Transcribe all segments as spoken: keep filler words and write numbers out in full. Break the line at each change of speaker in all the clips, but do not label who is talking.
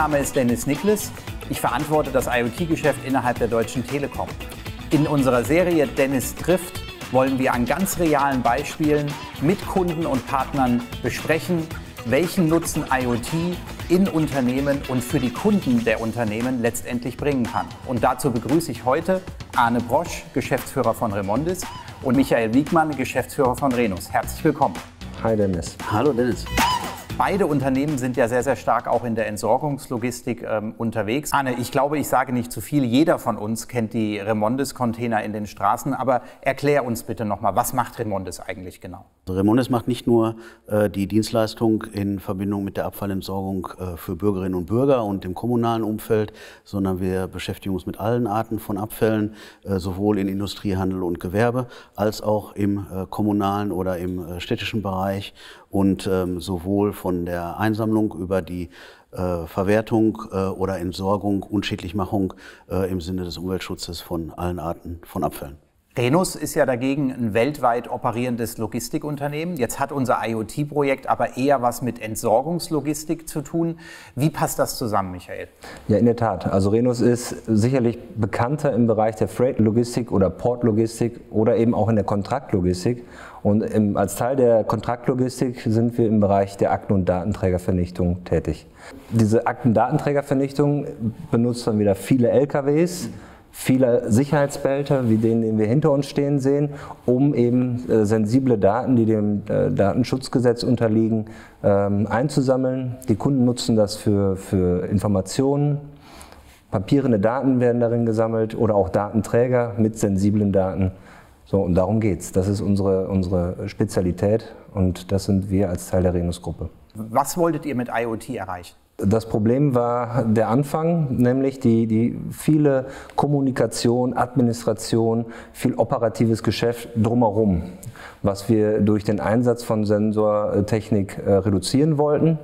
Name ist Dennis Nikles. Ich verantworte das IoT-Geschäft innerhalb der Deutschen Telekom. In unserer Serie Dennis trifft wollen wir an ganz realen Beispielen mit Kunden und Partnern besprechen, welchen Nutzen IoT in Unternehmen und für die Kunden der Unternehmen letztendlich bringen kann. Und dazu begrüße ich heute Arne Brosch, Geschäftsführer von Remondis, und Michael Wiegmann, Geschäftsführer von Renus. Herzlich willkommen.
Hi Dennis.
Hallo Dennis.
Beide Unternehmen sind ja sehr, sehr stark auch in der Entsorgungslogistik ähm, unterwegs. Arne, ich glaube, ich sage nicht zu viel. Jeder von uns kennt die Remondis-Container in den Straßen. Aber erklär uns bitte nochmal, was macht Remondis eigentlich genau?
Also Remondis macht nicht nur äh, die Dienstleistung in Verbindung mit der Abfallentsorgung äh, für Bürgerinnen und Bürger und im kommunalen Umfeld, sondern wir beschäftigen uns mit allen Arten von Abfällen, äh, sowohl in Industrie, Handel und Gewerbe, als auch im äh, kommunalen oder im äh, städtischen Bereich. Und ähm, sowohl von der Einsammlung über die äh, Verwertung äh, oder Entsorgung, Unschädlichmachung äh, im Sinne des Umweltschutzes von allen Arten von Abfällen.
Renus ist ja dagegen ein weltweit operierendes Logistikunternehmen. Jetzt hat unser IoT-Projekt aber eher was mit Entsorgungslogistik zu tun. Wie passt das zusammen, Michael?
Ja, in der Tat. Also Renus ist sicherlich bekannter im Bereich der Freight-Logistik oder Port-Logistik oder eben auch in der Kontraktlogistik. Und im, als Teil der Kontraktlogistik sind wir im Bereich der Akten- und Datenträgervernichtung tätig. Diese Akten- und Datenträgervernichtung benutzt dann wieder viele L K Ws, viele Sicherheitsbehälter, wie den, den wir hinter uns stehen sehen, um eben äh, sensible Daten, die dem äh, Datenschutzgesetz unterliegen, ähm, einzusammeln. Die Kunden nutzen das für, für Informationen. Papierende Daten werden darin gesammelt oder auch Datenträger mit sensiblen Daten. So, und darum geht's. Das ist unsere, unsere Spezialität und das sind wir als Teil der Renus-Gruppe.
Was wolltet ihr mit IoT erreichen?
Das Problem war der Anfang, nämlich die, die viele Kommunikation, Administration, viel operatives Geschäft drumherum, was wir durch den Einsatz von Sensortechnik äh, reduzieren wollten.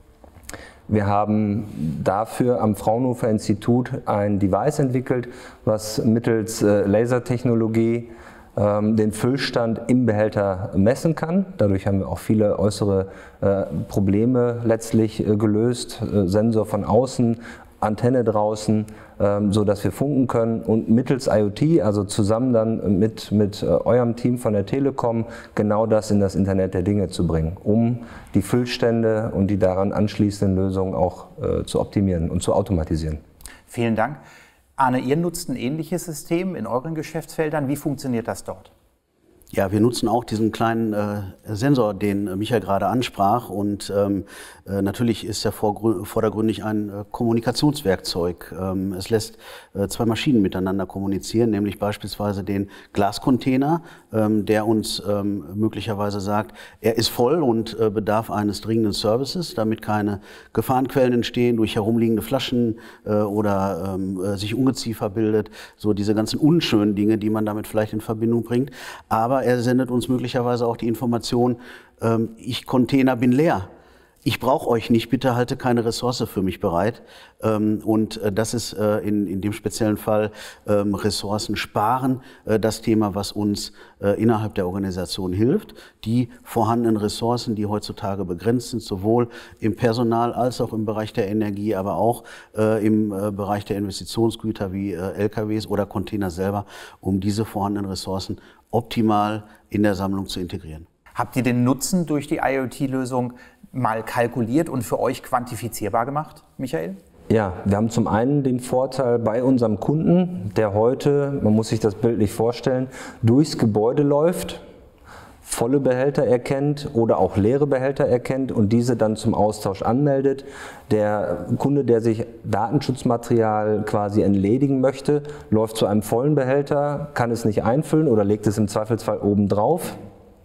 Wir haben dafür am Fraunhofer Institut ein Device entwickelt, was mittels äh, Lasertechnologie ähm, den Füllstand im Behälter messen kann. Dadurch haben wir auch viele äußere äh, Probleme letztlich äh, gelöst. Äh, Sensor von außen, Antenne draußen, ähm, so dass wir funken können und mittels IoT, also zusammen dann mit, mit äh, eurem Team von der Telekom, genau das in das Internet der Dinge zu bringen, um die Füllstände und die daran anschließenden Lösungen auch äh, zu optimieren und zu automatisieren.
Vielen Dank. Arne, ihr nutzt ein ähnliches System in euren Geschäftsfeldern. Wie funktioniert das dort?
Ja, wir nutzen auch diesen kleinen äh, Sensor, den äh, Michael gerade ansprach. Und ähm, äh, natürlich ist er vordergründig ein äh, Kommunikationswerkzeug. Ähm, es lässt äh, zwei Maschinen miteinander kommunizieren, nämlich beispielsweise den Glascontainer, ähm, der uns ähm, möglicherweise sagt, er ist voll und äh, bedarf eines dringenden Services, damit keine Gefahrenquellen entstehen durch herumliegende Flaschen äh, oder ähm, äh, sich Ungeziefer bildet. So diese ganzen unschönen Dinge, die man damit vielleicht in Verbindung bringt. Aber er sendet uns möglicherweise auch die Information, ähm, ich Container bin leer. Ich brauche euch nicht, bitte halte keine Ressource für mich bereit. Ähm, und äh, das ist äh, in, in dem speziellen Fall ähm, Ressourcen sparen, äh, das Thema, was uns äh, innerhalb der Organisation hilft. Die vorhandenen Ressourcen, die heutzutage begrenzt sind, sowohl im Personal als auch im Bereich der Energie, aber auch äh, im äh, Bereich der Investitionsgüter wie äh, L K Ws oder Container selber, um diese vorhandenen Ressourcen optimal in der Sammlung zu integrieren.
Habt ihr den Nutzen durch die IoT-Lösung mal kalkuliert und für euch quantifizierbar gemacht, Michael?
Ja, wir haben zum einen den Vorteil bei unserem Kunden, der heute, man muss sich das bildlich vorstellen, durchs Gebäude läuft, volle Behälter erkennt oder auch leere Behälter erkennt und diese dann zum Austausch anmeldet. Der Kunde, der sich Datenschutzmaterial quasi entledigen möchte, läuft zu einem vollen Behälter, kann es nicht einfüllen oder legt es im Zweifelsfall oben drauf.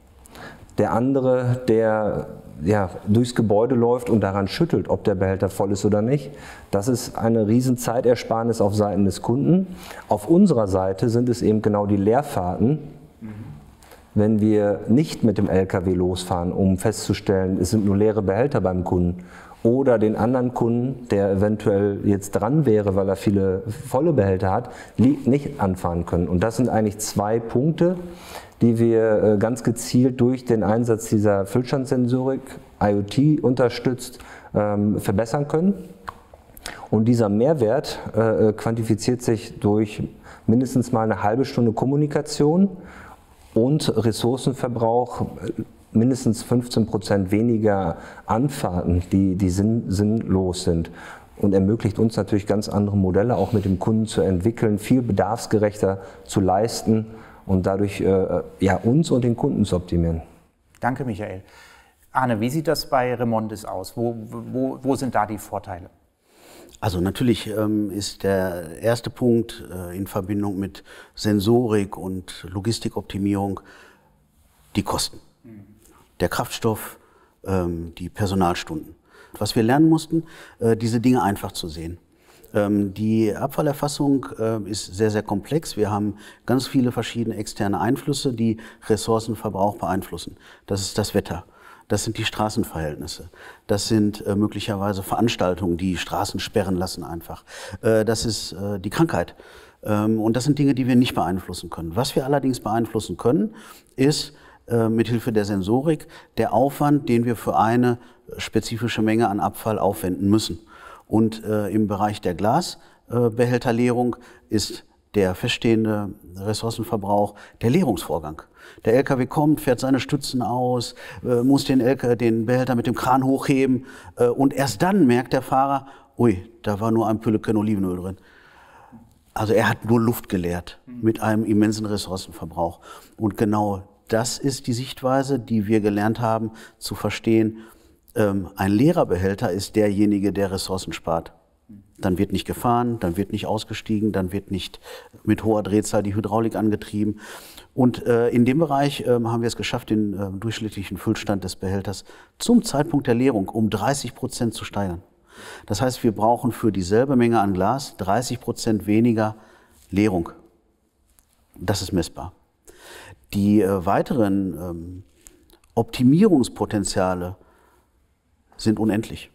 Der andere, der ja, durchs Gebäude läuft und daran schüttelt, ob der Behälter voll ist oder nicht. Das ist eine riesen Zeitersparnis auf Seiten des Kunden. Auf unserer Seite sind es eben genau die Leerfahrten, mhm. wenn wir nicht mit dem L K W losfahren, um festzustellen, es sind nur leere Behälter beim Kunden. Oder den anderen Kunden, der eventuell jetzt dran wäre, weil er viele volle Behälter hat, nicht anfahren können. Und das sind eigentlich zwei Punkte, die wir ganz gezielt durch den Einsatz dieser Füllstandsensorik, IoT unterstützt, verbessern können. Und dieser Mehrwert äh, quantifiziert sich durch mindestens mal eine halbe Stunde Kommunikation und Ressourcenverbrauch, mindestens fünfzehn Prozent weniger Anfahrten, die, die sinn, sinnlos sind. Und ermöglicht uns natürlich ganz andere Modelle auch mit dem Kunden zu entwickeln, viel bedarfsgerechter zu leisten und dadurch äh, ja, uns und den Kunden zu optimieren.
Danke, Michael. Arne, wie sieht das bei Remondis aus? Wo, wo, wo sind da die Vorteile?
Also natürlich ähm, ist der erste Punkt äh, in Verbindung mit Sensorik und Logistikoptimierung die Kosten. Mhm. Der Kraftstoff, ähm, die Personalstunden. Was wir lernen mussten, äh, diese Dinge einfach zu sehen. Ähm, die Abfallerfassung äh, ist sehr, sehr komplex. Wir haben ganz viele verschiedene externe Einflüsse, die Ressourcenverbrauch beeinflussen. Das ist das Wetter. Das sind die Straßenverhältnisse. Das sind äh, möglicherweise Veranstaltungen, die Straßen sperren lassen einfach. Äh, das ist äh, die Krankheit. Ähm, und das sind Dinge, die wir nicht beeinflussen können. Was wir allerdings beeinflussen können, ist äh, mithilfe der Sensorik der Aufwand, den wir für eine spezifische Menge an Abfall aufwenden müssen. Und äh, im Bereich der Glasbehälterleerung äh, ist der feststehende Ressourcenverbrauch der Leerungsvorgang. Der L K W kommt, fährt seine Stützen aus, äh, muss den, L K W, den Behälter mit dem Kran hochheben äh, und erst dann merkt der Fahrer, ui, da war nur ein Pülleken Olivenöl drin. Also er hat nur Luft geleert mit einem immensen Ressourcenverbrauch. Und genau das ist die Sichtweise, die wir gelernt haben zu verstehen. Ähm, ein leerer Behälter ist derjenige, der Ressourcen spart. Dann wird nicht gefahren, dann wird nicht ausgestiegen, dann wird nicht mit hoher Drehzahl die Hydraulik angetrieben. Und äh, in dem Bereich äh, haben wir es geschafft, den äh, durchschnittlichen Füllstand des Behälters zum Zeitpunkt der Leerung um dreißig Prozent zu steigern. Das heißt, wir brauchen für dieselbe Menge an Glas dreißig Prozent weniger Leerung. Das ist messbar. Die äh, weiteren ähm, Optimierungspotenziale sind unendlich.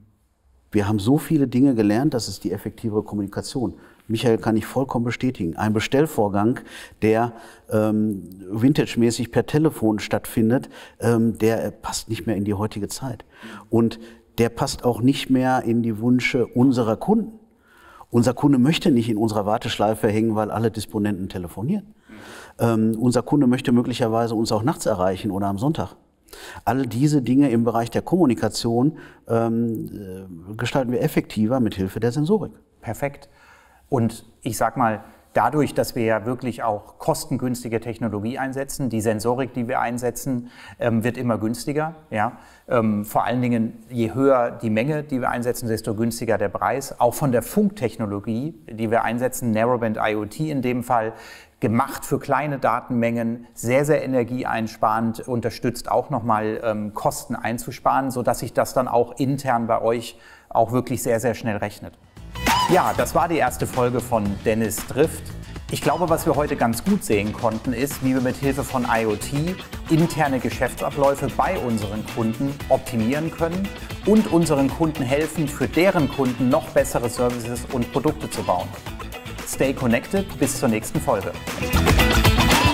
Wir haben so viele Dinge gelernt, das ist die effektivere Kommunikation. Michael, kann ich vollkommen bestätigen. Ein Bestellvorgang, der ähm, vintage-mäßig per Telefon stattfindet, ähm, der passt nicht mehr in die heutige Zeit. Und der passt auch nicht mehr in die Wünsche unserer Kunden. Unser Kunde möchte nicht in unserer Warteschleife hängen, weil alle Disponenten telefonieren. Ähm, unser Kunde möchte möglicherweise uns auch nachts erreichen oder am Sonntag. All diese Dinge im Bereich der Kommunikation ähm, gestalten wir effektiver mit Hilfe der Sensorik.
Perfekt. Und ich sag mal, dadurch, dass wir ja wirklich auch kostengünstige Technologie einsetzen, die Sensorik, die wir einsetzen, ähm, wird immer günstiger. Ja? Ähm, vor allen Dingen, je höher die Menge, die wir einsetzen, desto günstiger der Preis. Auch von der Funktechnologie, die wir einsetzen, Narrowband IoT in dem Fall, gemacht für kleine Datenmengen, sehr, sehr energieeinsparend, unterstützt auch nochmal ähm, Kosten einzusparen, sodass sich das dann auch intern bei euch auch wirklich sehr, sehr schnell rechnet. Ja, das war die erste Folge von Dennis trifft. Ich glaube, was wir heute ganz gut sehen konnten, ist, wie wir mit Hilfe von IoT interne Geschäftsabläufe bei unseren Kunden optimieren können und unseren Kunden helfen, für deren Kunden noch bessere Services und Produkte zu bauen. Stay connected, bis zur nächsten Folge.